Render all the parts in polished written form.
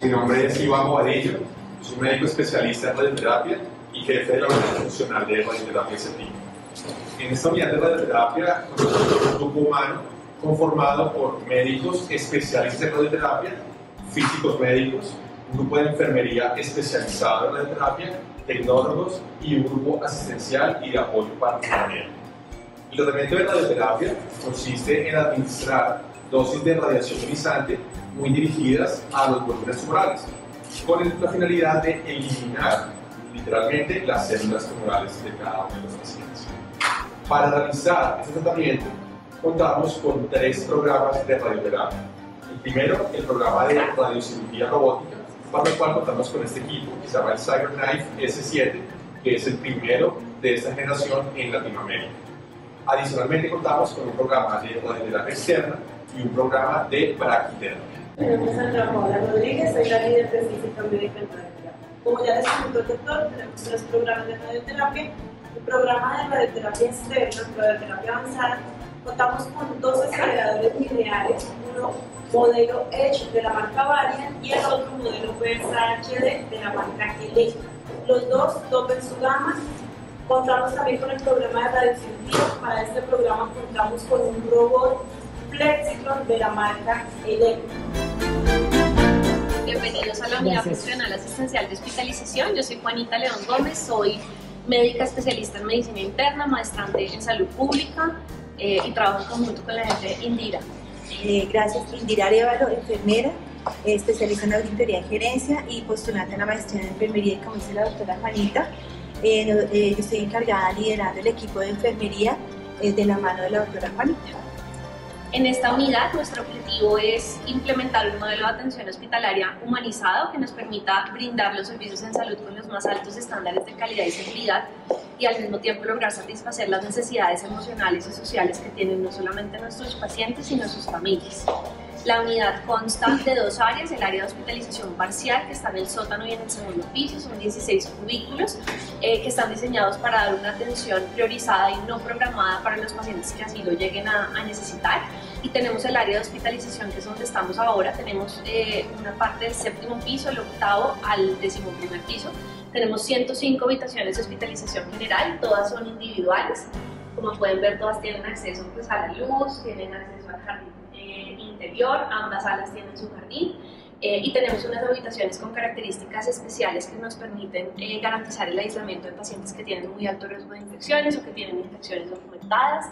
Mi nombre es Iván Bobadillo, soy médico especialista en radioterapia y jefe de la unidad funcional de radioterapia CETIC. En esta unidad de radioterapia contamos con un grupo humano conformado por médicos especialistas en radioterapia, físicos médicos, un grupo de enfermería especializado en radioterapia, tecnólogos y un grupo asistencial y de apoyo para el enfermero. El tratamiento de radioterapia consiste en administrar dosis de radiación ionizante muy dirigidas a los volúmenes tumorales, con la finalidad de eliminar literalmente las células tumorales de cada uno de los pacientes. Para realizar este tratamiento contamos con 3 programas de radioterapia. El primero, el programa de radiocirugía robótica, para el cual contamos con este equipo que se llama el CyberKnife S7, que es el primero de esta generación en Latinoamérica. Adicionalmente contamos con un programa de radioterapia externa y un programa de braquiterapia. Mi nombre es Sandra Paola Rodríguez, soy la líder de física médica en radioterapia. Como ya les comentó el doctor, tenemos 3 programas de radioterapia. El programa de radioterapia externa, radioterapia avanzada, contamos con 2 aceleradores lineales, uno modelo Edge de la marca Varian y el otro modelo Versa HD de la marca Elite. Los dos topen su gama. Contamos también con el programa de radiocirugía. Para este programa contamos con un robot Flexitron de la marca Electro. Bienvenidos a la unidad funcional asistencial de hospitalización. Yo soy Juanita León Gómez, soy médica especialista en medicina interna, maestrante en salud pública y trabajo en conjunto con la gente Indira. Gracias, Indira Arevalo, enfermera, especialista en auditoría y gerencia y postulante a la maestría en enfermería, y como dice la doctora Juanita, yo estoy encargada liderando el equipo de enfermería de la mano de la doctora Juanita. En esta unidad, nuestro objetivo es implementar un modelo de atención hospitalaria humanizado que nos permita brindar los servicios en salud con los más altos estándares de calidad y seguridad y al mismo tiempo lograr satisfacer las necesidades emocionales y sociales que tienen no solamente nuestros pacientes, sino sus familias. La unidad consta de 2 áreas, el área de hospitalización parcial, que está en el sótano y en el segundo piso, son 16 cubículos que están diseñados para dar una atención priorizada y no programada para los pacientes que así lo lleguen a necesitar. Y tenemos el área de hospitalización, que es donde estamos ahora. Tenemos una parte del 7º piso, el 8º al 11º piso. Tenemos 105 habitaciones de hospitalización general, todas son individuales. Como pueden ver, todas tienen acceso pues, a la luz, tienen acceso al jardín interior, ambas salas tienen su jardín y tenemos unas habitaciones con características especiales que nos permiten garantizar el aislamiento de pacientes que tienen muy alto riesgo de infecciones o que tienen infecciones documentadas.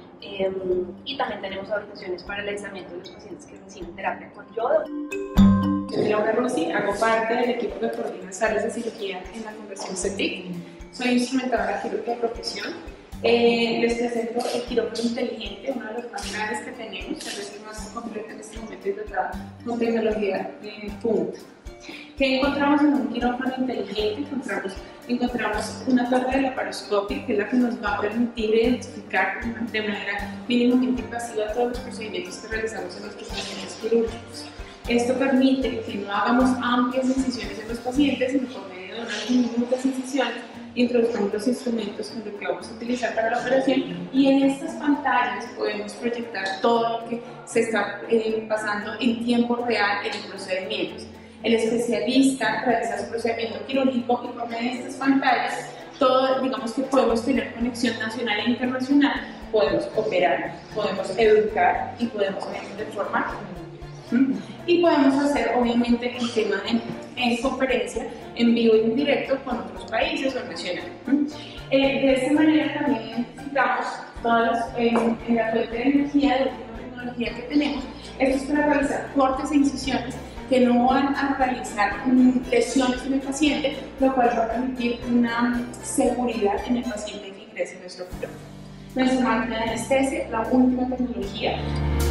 Y también tenemos habitaciones para el aislamiento de los pacientes que reciben terapia con yodo. Yo me llamo Rosy, hago parte del equipo que coordina salas de cirugía en la Fundación CETIC. Soy instrumentadora quirúrgica de profesión. Les presento el quirófano inteligente, uno de los más grandes que tenemos, el resto más completo en este momento y dotado con tecnología de punta. ¿Qué encontramos en un quirófano inteligente? Encontramos una torre de laparoscopia, que es la que nos va a permitir identificar de manera mínimamente invasiva todos los procedimientos que realizamos en nuestros pacientes quirúrgicos. Esto permite que no hagamos amplias incisiones en los pacientes, sino por medio de unas minutas incisiones introduzcamos los instrumentos con los que vamos a utilizar para la operación, y en estas pantallas podemos proyectar todo lo que se está pasando en tiempo real en los procedimientos. El especialista realiza su procedimiento quirúrgico y por medio de estas pantallas, digamos que podemos tener conexión nacional e internacional, podemos operar, podemos educar y podemos de forma y podemos hacer obviamente el tema en conferencia en vivo y en directo con otros países o nacional. De esta manera también identificamos todas en la fuente de energía, de la tecnología que tenemos. Esto es para realizar cortes e incisiones que no van a realizar lesiones en el paciente, lo cual va a permitir una seguridad en el paciente que ingrese en nuestro quirófano. Nuestra máquina de anestesia, la última tecnología.